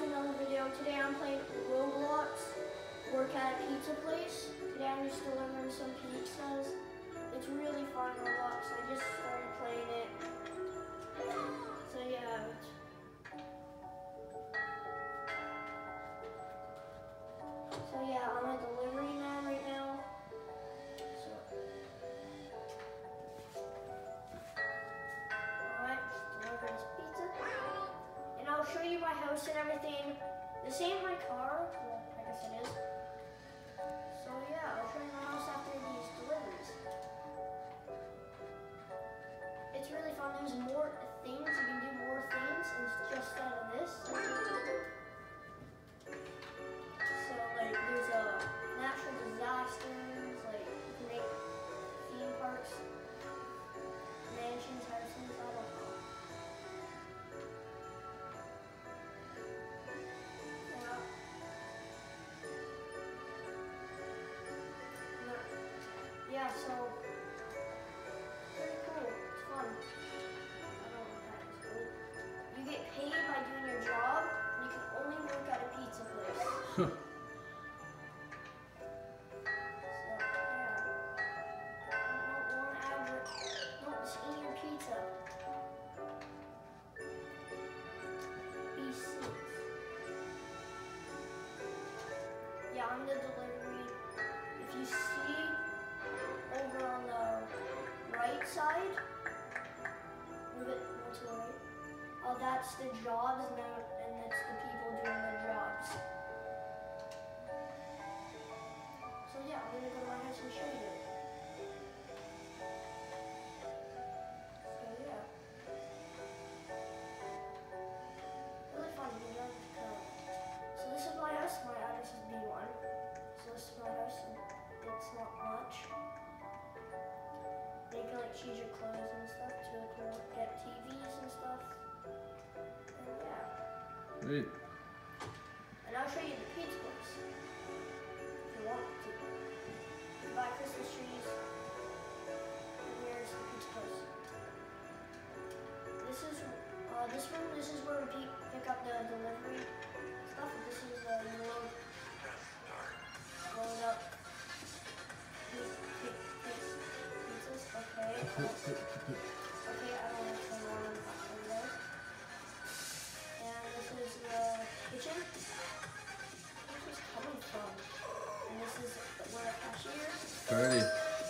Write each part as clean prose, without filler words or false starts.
to another video. Today I'm playing Roblox, work at a pizza place. Today I'm just delivering some pizzas. It's really fun, Roblox. I just started playing it. So yeah. I'm a delivery man right now. Alright, just deliver this pizza. And I'll show you my house and everything. This ain't my car. Well, I guess it is. So yeah, I'll show you my house after these deliveries. It's really fun. There's more things. You can do more things instead of this. So like there's natural disasters, like you can make theme parks, mansions, houses, I don't know. Yeah, so pretty cool. It's fun. I don't know how it's cool. You get paid by doing your job, and you can only work at a pizza place. So yeah. I don't want average. No, just eat your pizza. B6. Yeah, I'm the delivery. If you see over on the right side, move it more to the right. Oh, that's the jobs, and it's the people doing the jobs. So yeah, I'm gonna go to my house and show you. So yeah, really fun. You learn to code. So this is my house. My address is B1. So this is my house, and it's not much. You can like choose your clothes and stuff. It's really cool. Get TVs and stuff. And yeah. Great. And I'll show you the pizza place if you want to. You buy Christmas trees. And here's the pizza place. This is where we pick up the delivery stuff. This is you load up these pizzas. Okay. Okay, I don't want to turn on there. And this is the kitchen. Where's this coming from? And this is where the cashier. Party.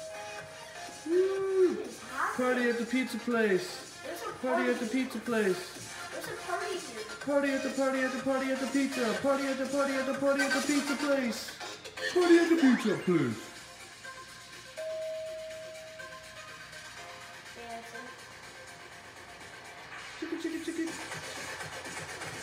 Woo! What is happening? Party at the pizza place. There's a Party at the pizza place. There's a party here. Party at the pizza. Party at the pizza place. Party at the pizza place. Dancing. Chicken.